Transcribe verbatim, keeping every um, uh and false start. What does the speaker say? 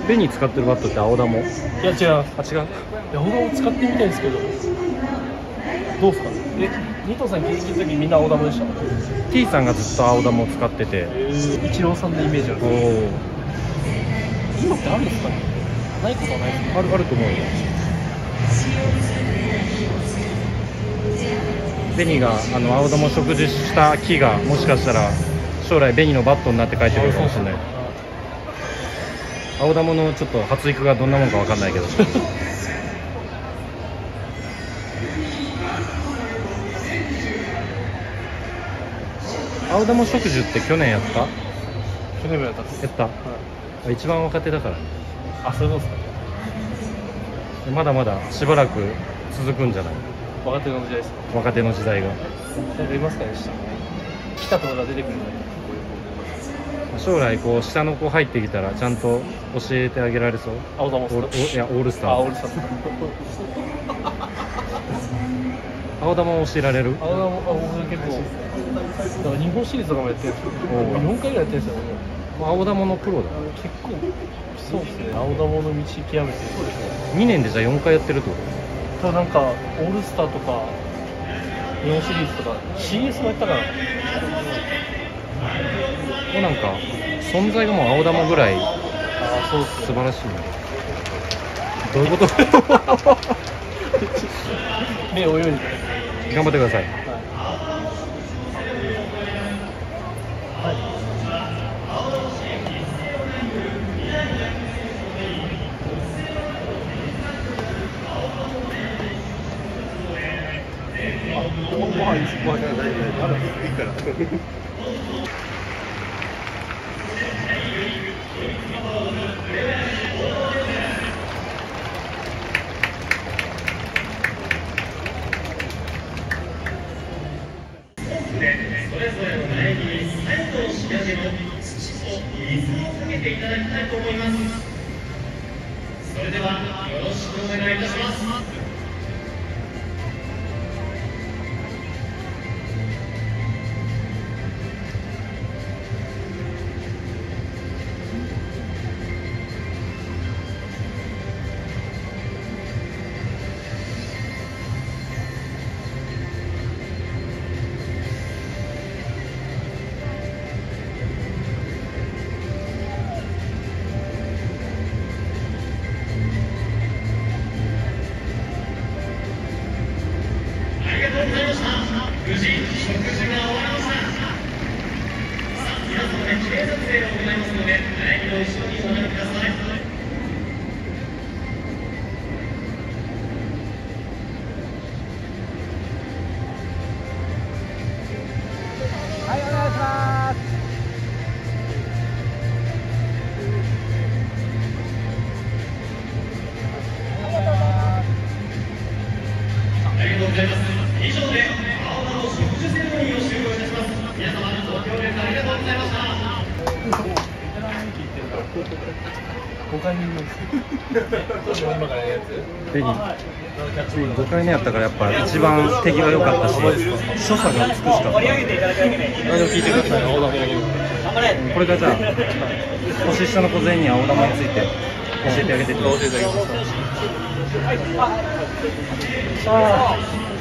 紅使ってるバットって青玉？いや違う。 あ、違う。 青玉使ってみたいんですけど、どうですかね。え、二藤さん現役の時みんな青玉でした？ T さんがずっと青玉を使ってて、 イチローさんのイメージある。 おお、 今ってあるんですかね。ないことはないですか。 あるあると思うよ。紅があの青玉を植樹した木がもしかしたら将来紅のバットになって帰ってくるかもしれない。青玉のちょっと発育がどんなもんかわかんないけど青玉植樹って去年やった？ 去年もやったっす。 やった、はい、一番若手だからね。 あ、そういうことですか。 まだまだしばらく続くんじゃない？ 若手の時代ですか。 若手の時代が。 なんかいますかね、下来たとかが出てくるのに。 将来こう下の子入ってきたらちゃんと教えてあげられそう。 青玉ですか。 いやオールスター。 あ、オールスター。 青玉を教えられる？ 青玉、僕結構だから日本シリーズとかもやってるんですよ。よんかいぐらいやってるんですよ。 青玉のプロだ。 結構そうですね。青玉の道極めてる。 にねんでじゃあよんかいやってるってこと？ ただなんかオールスターとか日本シリーズとか シーエス もやったから。 もうなんか存在がもう青玉ぐらい。 ああ、そうですね。 素晴らしいね。どういうこと？ 目泳いで頑張ってください。 はい。ご飯いいです。ご飯大丈夫。いいから。それぞれの苗木に最後の仕上げの土と水をかけていただきたいと思います。それではよろしくお願いいたします。無事、食事が終わりました。さあ、皆様で記念撮影を行いますので、苗木の後ろにお並びください。はい、お願いします。ありがとうございます。以上で青葉の植樹セレモニーを終了いたします。皆様ご協力ありがとうございました。ごかいめです。今からやるやつ。 ごかいめやったからやっぱ一番手際良かったし、所作が美しかった。 盛り上げていただくだけで。何を聞いてください。青玉だけ。頑張れ。 これからじゃあ年下の子全員に青玉について教えてあげてって。教えてあげて。 さあ。